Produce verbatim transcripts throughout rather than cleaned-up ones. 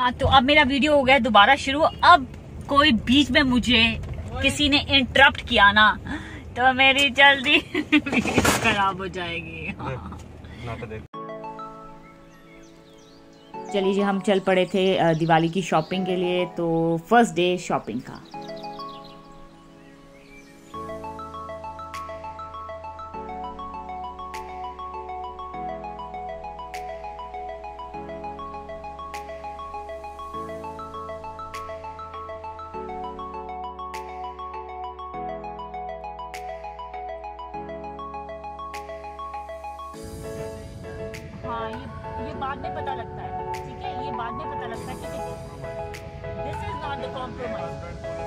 हाँ, तो अब मेरा वीडियो हो गया दोबारा शुरू। अब कोई बीच में मुझे किसी ने इंटरप्ट किया ना तो मेरी जल्दी खराब हो जाएगी। हाँ। चलिए जी, हम चल पड़े थे दिवाली की शॉपिंग के लिए। तो फर्स्ट डे शॉपिंग का। हाँ, ये ये बाद में पता लगता है, ठीक है, ये बाद में पता लगता है कि this is not the compromise.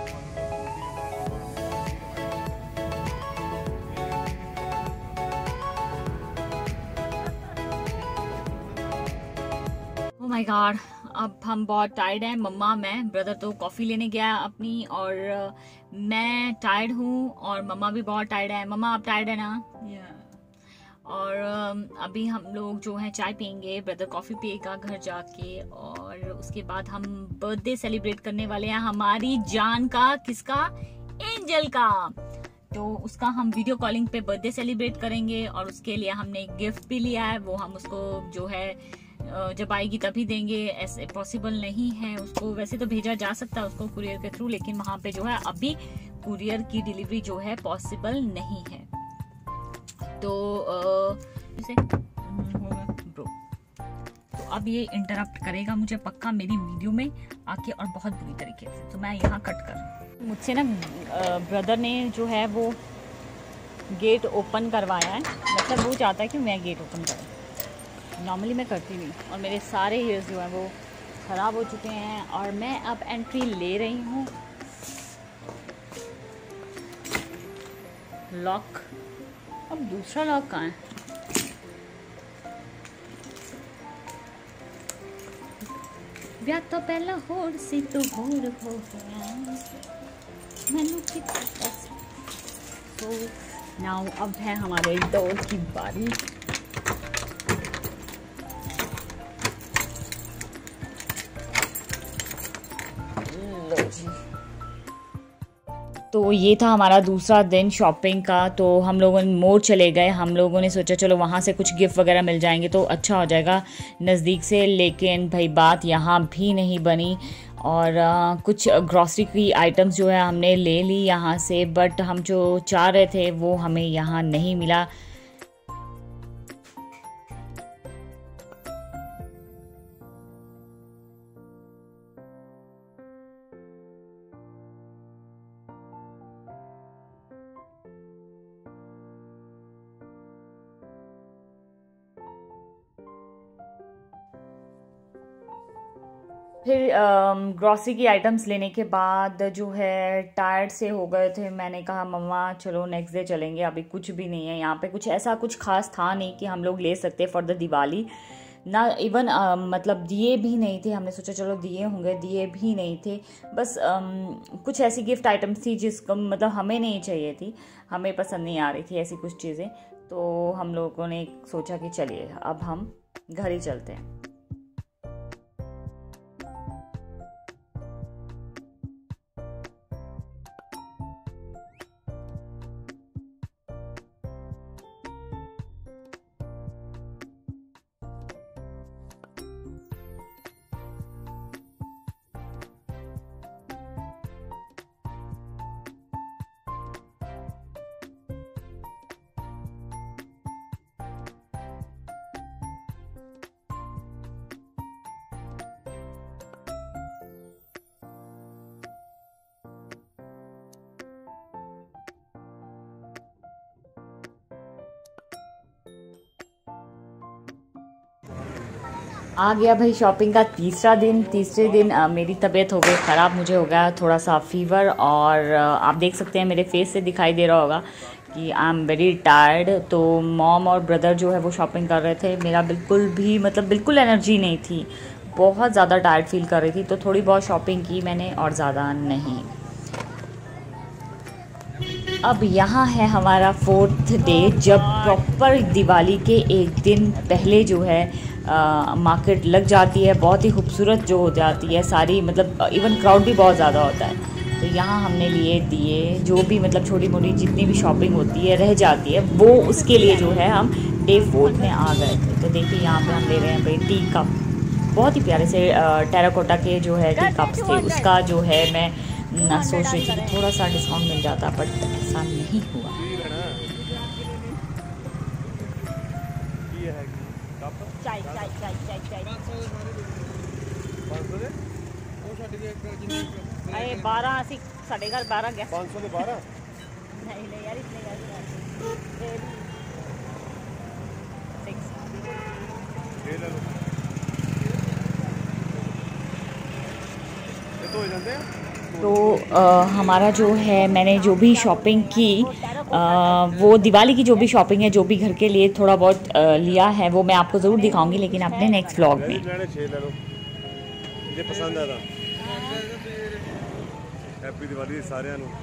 Oh my god, अब हम बहुत टायर्ड हैं। मम्मा, मैं, ब्रदर तो कॉफी लेने गया अपनी, और मैं टायर्ड हूँ और मम्मा भी बहुत टायर्ड है। मम्मा आप टायर्ड है ना? yeah. और अभी हम लोग जो है चाय पियेंगे, ब्रदर कॉफी पिएगा घर जाके, और उसके बाद हम बर्थडे सेलिब्रेट करने वाले हैं हमारी जान का। किसका? एंजल का। तो उसका हम वीडियो कॉलिंग पे बर्थडे सेलिब्रेट करेंगे, और उसके लिए हमने एक गिफ्ट भी लिया है। वो हम उसको जो है जब आएगी तभी देंगे, ऐसे पॉसिबल नहीं है उसको। वैसे तो भेजा जा सकता है उसको कुरियर के थ्रू, लेकिन वहां पे जो है अभी कुरियर की डिलीवरी जो है पॉसिबल नहीं है। तो इसे ब्रो तो अब ये इंटरप्ट करेगा मुझे पक्का मेरी वीडियो में आके, और बहुत बुरी तरीके से। तो मैं यहाँ कट कर, मुझसे ना ब्रदर ने जो है वो गेट ओपन करवाया है। मतलब वो चाहता है कि मैं गेट ओपन करूँ। नॉर्मली मैं करती नहीं, और मेरे सारे हेयर्स जो हैं वो ख़राब हो चुके हैं, और मैं अब एंट्री ले रही हूँ। लॉक, अब दूसरा लॉक कहाँ है? ब्याह तो पहला होड़ सी तो होड़ हो गया मैनू की। तो नाउ अब है हमारे डोर की बारी। लो जी, तो ये था हमारा दूसरा दिन शॉपिंग का। तो हम लोगों ने मोड़ चले गए। हम लोगों ने सोचा चलो वहाँ से कुछ गिफ्ट वगैरह मिल जाएंगे तो अच्छा हो जाएगा नज़दीक से, लेकिन भाई बात यहाँ भी नहीं बनी। और आ, कुछ ग्रॉसरी की आइटम्स जो है हमने ले ली यहाँ से, बट हम जो चाह रहे थे वो हमें यहाँ नहीं मिला। फिर ग्रॉसरी की आइटम्स लेने के बाद जो है टायर्ड से हो गए थे। मैंने कहा मम्मा चलो नेक्स्ट डे चलेंगे, अभी कुछ भी नहीं है यहाँ पे, कुछ ऐसा कुछ खास था नहीं कि हम लोग ले सकते फॉर द दिवाली ना। इवन मतलब दिए भी नहीं थे। हमने सोचा चलो दिए होंगे, दिए भी नहीं थे। बस um, कुछ ऐसी गिफ्ट आइटम्स थी जिसको मतलब हमें नहीं चाहिए थी, हमें पसंद नहीं आ रही थी ऐसी कुछ चीज़ें। तो हम लोगों ने सोचा कि चलिए अब हम घर ही चलते हैं। आ गया भाई शॉपिंग का तीसरा दिन। तीसरे दिन आ, मेरी तबीयत हो गई ख़राब, मुझे हो गया थोड़ा सा फीवर, और आ, आप देख सकते हैं मेरे फेस से दिखाई दे रहा होगा कि आई एम वेरी टायर्ड। तो मॉम और ब्रदर जो है वो शॉपिंग कर रहे थे। मेरा बिल्कुल भी मतलब बिल्कुल एनर्जी नहीं थी, बहुत ज़्यादा टायर्ड फील कर रही थी। तो थोड़ी बहुत शॉपिंग की मैंने और ज़्यादा नहीं। अब यहाँ है हमारा फोर्थ डे, जब प्रॉपर दिवाली के एक दिन पहले जो है मार्केट लग जाती है, बहुत ही खूबसूरत जो हो जाती है सारी, मतलब इवन क्राउड भी बहुत ज़्यादा होता है। तो यहाँ हमने लिए दिए, जो भी मतलब छोटी मोटी जितनी भी शॉपिंग होती है रह जाती है, वो उसके लिए जो है हम डे फोर्थ में आ गए थे। तो देखिए यहाँ पे हम ले रहे हैं भाई टी कप, बहुत ही प्यारे से टेराकोटा के जो है टी कप्स थे। उसका जो है मैं ना सोच रही थी कि थोड़ा सा डिस्काउंट मिल जाता, बट ऐसा नहीं हुआ। चाय चाय चाय चाय चाय अरे बारह असी साढ़े घर बारह गया पाँच सौ बारह नहीं नहीं यार इतने तो आ, हमारा जो है मैंने जो भी शॉपिंग की आ, वो दिवाली की जो भी शॉपिंग है, जो भी घर के लिए थोड़ा बहुत आ, लिया है, वो मैं आपको ज़रूर दिखाऊंगी, लेकिन अपने नेक्स्ट व्लॉग में। मुझे पसंद आया था। हैप्पी दिवाली सारे नु।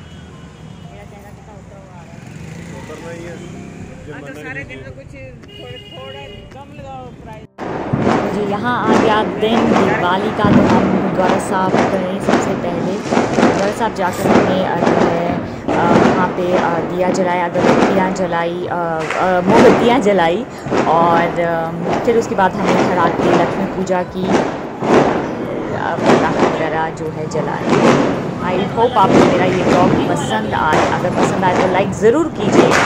उतरना ही है। अगर सारे दिन में कुछ थोड़े थोड़े कम लगाओ प्राइस। मुझे यहाँ आ गया दिन दिवाली का, तो हम गुरुद्वारा साहब गए सबसे पहले। गुरुद्वारा साहब जाकर हमने जो है वहाँ पे दिया जलाया, अगरबत्तियाँ जलाई, मोमबत्तियाँ जलाई, और फिर उसके बाद हमने घर आके लक्ष्मी पूजा की, पटाखे वगैरह जो है जलाए। आई होप आपको मेरा ये ब्लॉग पसंद आए। अगर पसंद आए तो लाइक ज़रूर कीजिए।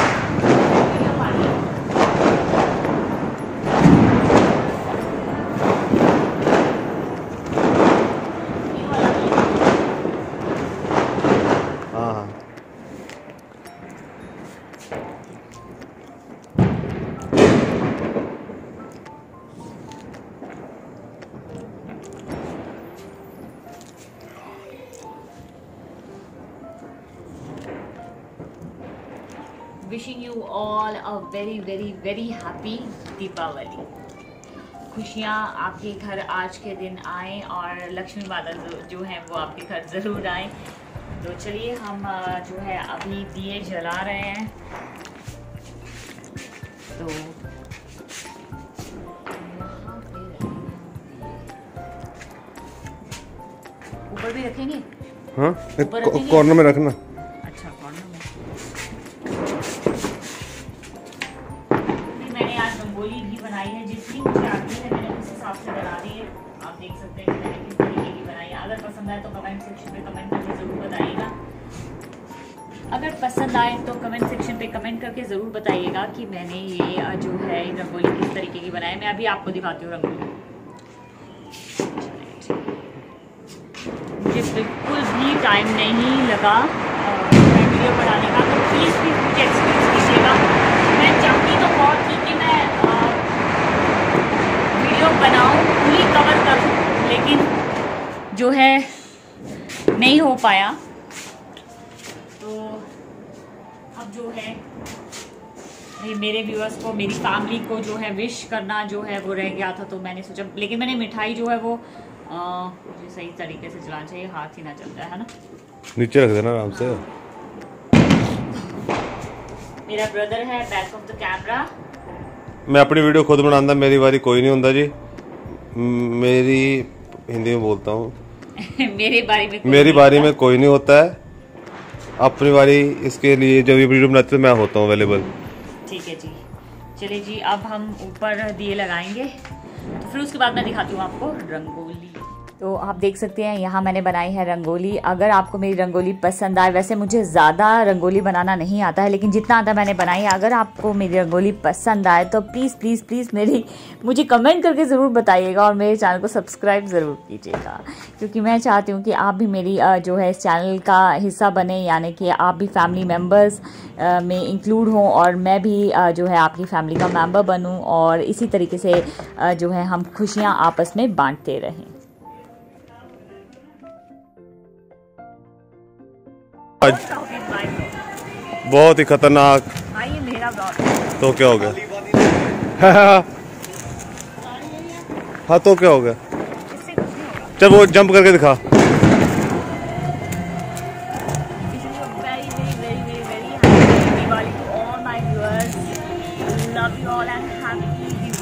Wishing you all a very very very happy Deepawali. खुशियाँ आपके घर आज के दिन आए और लक्ष्मी माता जो है वो आपके घर ज़रूर आए। तो चलिए हम जो है अभी दिए जला रहे हैं। तो ऊपर भी रखेंगे? हाँ, कॉर्नर में रखना। अच्छा, कॉर्नर में। मैंने आज रंगोली भी बनाई है, जितनी मुझे आती है मैंने उस हिसाब से बना दी है। आप देख सकते हैं कि मैंने किस तरीके की बनाई है। अगर पसंद आए तो कमेंट सेक्शन पे कमेंट करके ज़रूर बताइएगा। अगर पसंद आए तो कमेंट सेक्शन पे कमेंट करके ज़रूर बताइएगा कि मैंने ये जो है रंगोली किस तरीके की बनाई है। मैं अभी आपको दिखाती हूँ रंगोली। मुझे बिल्कुल भी टाइम नहीं लगा वीडियो बनाने का, तो प्लीज़ प्लीज़ मुझे एक्सपीरियंस कीजिएगा। मैं चाहती तो बहुत थी कि मैं वीडियो बनाऊं, पूरी कवर करूं, लेकिन जो है नहीं हो पाया। तो अब जो है मेरे व्यूअर्स को, मेरी फैमिली को जो है विश करना जो है वो रह गया था, तो मैंने सोचा, लेकिन मैंने मिठाई जो है वो मुझे सही तरीके से चलाना चाहिए, हाथ ही ना चलता है ना। नीचे रख देना आराम से। मेरा ब्रदर है बैक ऑफ द कैमरा। मैं अपनी वीडियो खुद बनाता, मेरी बारी कोई नहीं होता जी। मेरी हिंदी में बोलता हूँ मेरी बारी में मेरी बारी में कोई नहीं होता है। अपनी बारी इसके लिए जब ये वीडियो बनाते तो मैं होता हूँ अवेलेबल। ठीक है जी, चलिए जी, अब हम ऊपर दिए लगाएंगे, तो फिर उसके बाद मैं दिखाती हूँ आपको रंगोली। तो आप देख सकते हैं यहाँ मैंने बनाई है रंगोली। अगर आपको मेरी रंगोली पसंद आए, वैसे मुझे ज़्यादा रंगोली बनाना नहीं आता है, लेकिन जितना आता है मैंने बनाई है। अगर आपको मेरी रंगोली पसंद आए तो प्लीज़ प्लीज़ प्लीज़ मेरी मुझे कमेंट करके ज़रूर बताइएगा, और मेरे चैनल को सब्सक्राइब ज़रूर कीजिएगा, क्योंकि मैं चाहती हूँ कि आप भी मेरी जो है इस चैनल का हिस्सा बने, यानी कि आप भी फैमिली मेम्बर्स में इंक्लूड हों, और मैं भी जो है आपकी फैमिली का मेम्बर बनूँ, और इसी तरीके से जो है हम खुशियाँ आपस में बांटते रहें। बहुत ही खतरनाक। ये मेरा ब्लॉग। तो क्या हो गया? हाँ तो क्या हो गया? चल वो जंप करके दिखा।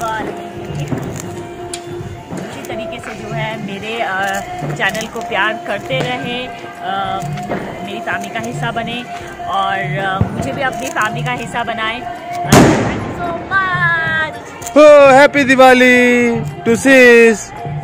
दिवाली। इसी तरीके से जो है मेरे चैनल को प्यार करते रहे, मेरी फैमिली का हिस्सा बने और मुझे भी अपनी फैमिली का हिस्सा बनाए। Thank you so much. Happy Diwali to sis.